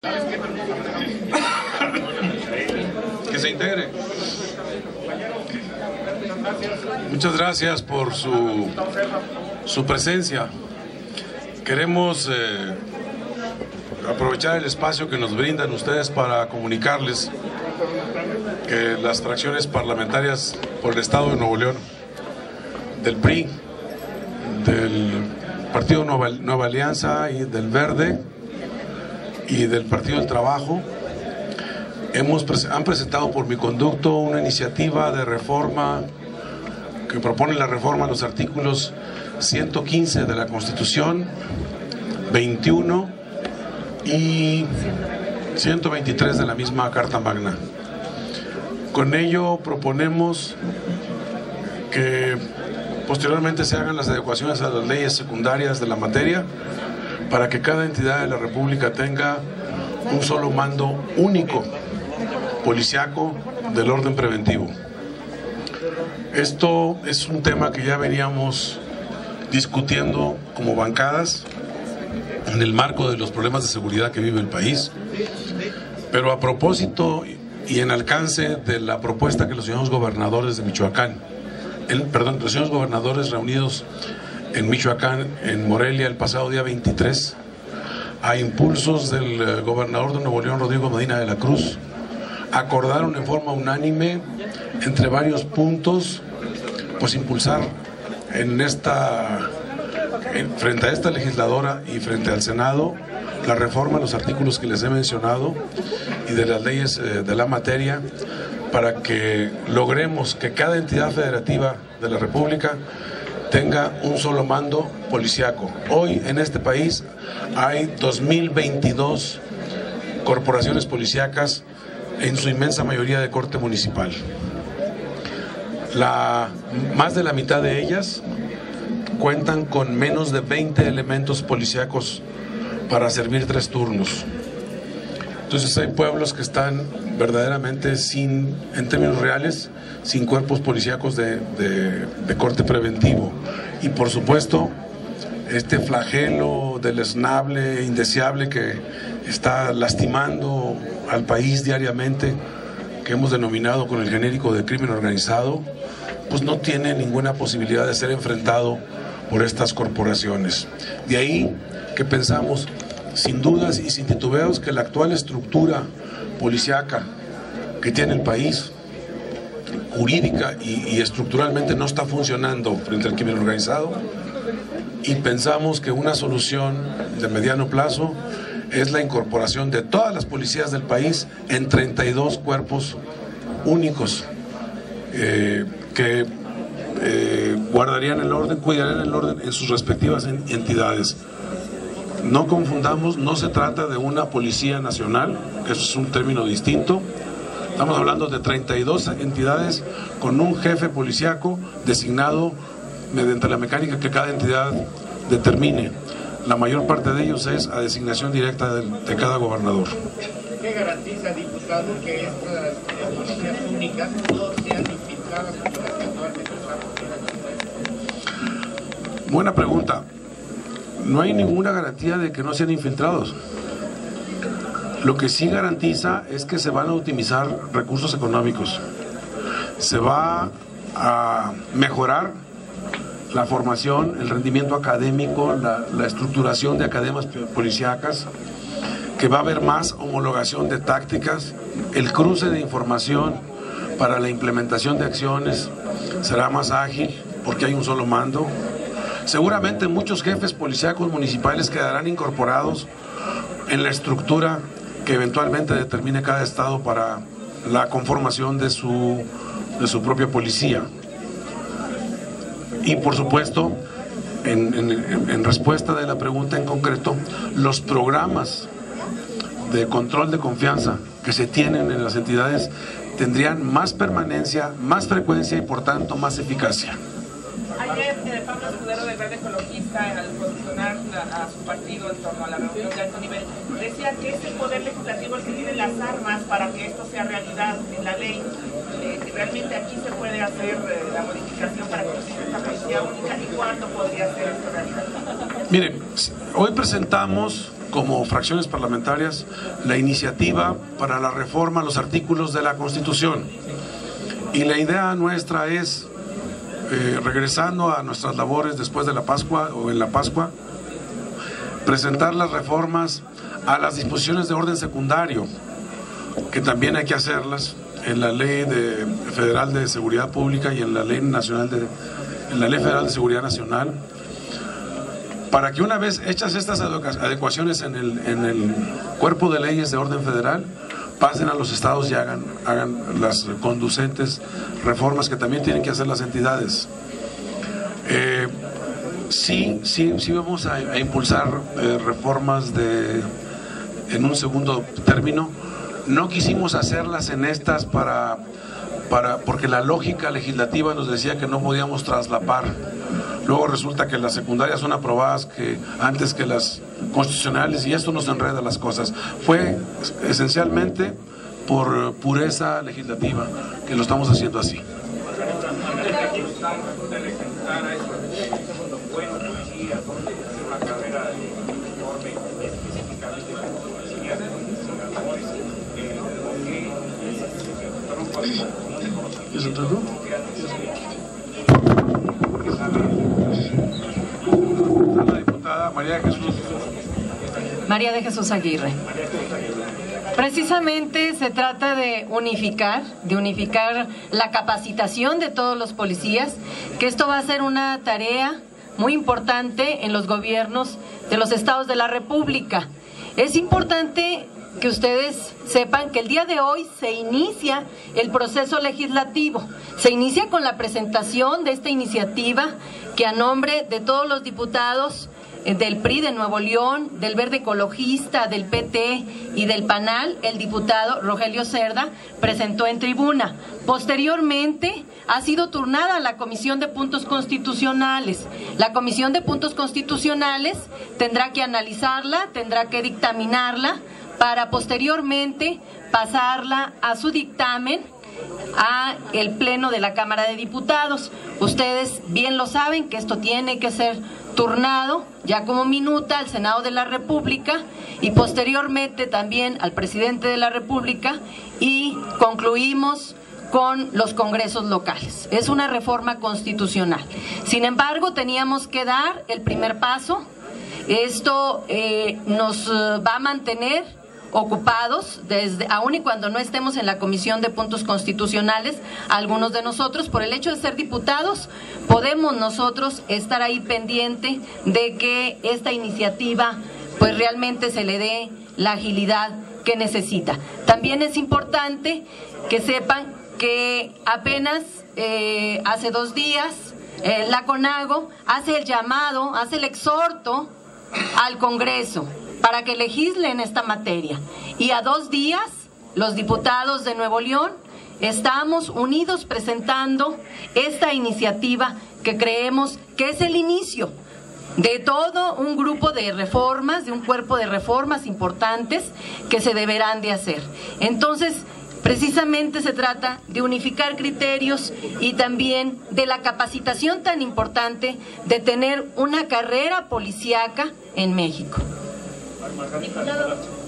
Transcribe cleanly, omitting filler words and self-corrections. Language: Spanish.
Que se integre. Muchas gracias por su presencia. Queremos aprovechar el espacio que nos brindan ustedes para comunicarles que las fracciones parlamentarias por el Estado de Nuevo León, del PRI, del Partido Nueva Alianza y del Verde y del Partido del Trabajo han presentado por mi conducto una iniciativa de reforma que propone la reforma a los artículos 115 de la Constitución, 21 y 123 de la misma Carta Magna. Con ello proponemos que posteriormente se hagan las adecuaciones a las leyes secundarias de la materia para que cada entidad de la República tenga un solo mando único policiaco del orden preventivo. Esto es un tema que ya veníamos discutiendo como bancadas en el marco de los problemas de seguridad que vive el país, pero a propósito y en alcance de la propuesta que los señores gobernadores de Michoacán, los señores gobernadores reunidos en Michoacán, en Morelia, el pasado día 23, a impulsos del gobernador de Nuevo León, Rodrigo Medina de la Cruz, acordaron en forma unánime, entre varios puntos, pues impulsar frente a esta legisladora y frente al Senado, la reforma a los artículos que les he mencionado y de las leyes de la materia, para que logremos que cada entidad federativa de la República tenga un solo mando policiaco. Hoy en este país hay 2022 corporaciones policíacas, en su inmensa mayoría de corte municipal. Más de la mitad de ellas cuentan con menos de 20 elementos policíacos para servir 3 turnos. Entonces hay pueblos que están verdaderamente en términos reales, sin cuerpos policíacos de corte preventivo. Y por supuesto, este flagelo deleznable, indeseable que está lastimando al país diariamente, que hemos denominado con el genérico de crimen organizado, pues no tiene ninguna posibilidad de ser enfrentado por estas corporaciones. De ahí que pensamos, sin dudas y sin titubeos, que la actual estructura policíaca que tiene el país, jurídica y estructuralmente, no está funcionando frente al crimen organizado, y pensamos que una solución de mediano plazo es la incorporación de todas las policías del país en 32 cuerpos únicos que guardarían el orden, cuidarían el orden en sus respectivas entidades. No confundamos, no se trata de una policía nacional, que eso es un término distinto. Estamos hablando de 32 entidades con un jefe policíaco designado mediante la mecánica que cada entidad determine. La mayor parte de ellos es a designación directa de cada gobernador. ¿Qué garantiza, diputado, que estas policías únicas no sean infiltradas como las que actualmente estamos? Buena pregunta. No hay ninguna garantía de que no sean infiltrados. Lo que sí garantiza es que se van a optimizar recursos económicos. Se va a mejorar la formación, el rendimiento académico, la estructuración de academias policíacas, que va a haber más homologación de tácticas, el cruce de información para la implementación de acciones será más ágil porque hay un solo mando. Seguramente muchos jefes policíacos municipales quedarán incorporados en la estructura que eventualmente determine cada estado para la conformación de su propia policía. Y por supuesto, en respuesta de la pregunta en concreto, los programas de control de confianza que se tienen en las entidades tendrían más permanencia, más frecuencia y por tanto más eficacia. Ayer Pablo Escudero del Verde Ecologista, al posicionar a su partido en torno a la reunión de alto nivel, decía que es el Poder Legislativo el que tiene las armas para que esto sea realidad en la ley. Realmente aquí se puede hacer la modificación para que exista esta policía única, y cuándo podría ser esto realidad. Miren, hoy presentamos como fracciones parlamentarias la iniciativa para la reforma a los artículos de la Constitución. Y la idea nuestra es, regresando a nuestras labores después de la Pascua o en la Pascua, presentar las reformas a las disposiciones de orden secundario, que también hay que hacerlas en la Ley Federal de Seguridad Pública y en la Ley Federal de Seguridad Nacional, para que una vez hechas estas adecuaciones en el cuerpo de leyes de orden federal, pasen a los estados y hagan las conducentes reformas que también tienen que hacer las entidades. Sí vamos a impulsar reformas en un segundo término. No quisimos hacerlas en estas porque la lógica legislativa nos decía que no podíamos traslapar. Luego resulta que las secundarias son aprobadas antes que las constitucionales, y esto nos enreda las cosas. Fue esencialmente por pureza legislativa que lo estamos haciendo así. ¿Es el truco? La diputada María de Jesús Aguirre. Precisamente se trata de unificar la capacitación de todos los policías, que esto va a ser una tarea muy importante en los gobiernos de los estados de la República. Es importante que ustedes sepan que el día de hoy se inicia el proceso legislativo. Se inicia con la presentación de esta iniciativa que, a nombre de todos los diputados del PRI de Nuevo León, del Verde Ecologista, del PT y del PANAL, el diputado Rogelio Cerda presentó en tribuna. Posteriormente ha sido turnada a la Comisión de Puntos Constitucionales. La Comisión de Puntos Constitucionales tendrá que analizarla, tendrá que dictaminarla, para posteriormente pasarla a su dictamen a el Pleno de la Cámara de Diputados. Ustedes bien lo saben que esto tiene que ser turnado ya como minuta al Senado de la República y posteriormente también al Presidente de la República, y concluimos con los congresos locales. Es una reforma constitucional. Sin embargo, teníamos que dar el primer paso. Esto nos va a mantener ocupados, aun y cuando no estemos en la Comisión de Puntos Constitucionales. Algunos de nosotros, por el hecho de ser diputados, podemos nosotros estar ahí pendiente de que esta iniciativa pues realmente se le dé la agilidad que necesita. También es importante que sepan que apenas hace 2 días la CONAGO hace el llamado, hace el exhorto al Congreso para que legislen esta materia. Y a 2 días, los diputados de Nuevo León estamos unidos presentando esta iniciativa que creemos que es el inicio de todo un grupo de reformas, de un cuerpo de reformas importantes que se deberán de hacer. Entonces, precisamente se trata de unificar criterios y también de la capacitación tan importante de tener una carrera policíaca en México. Diputado.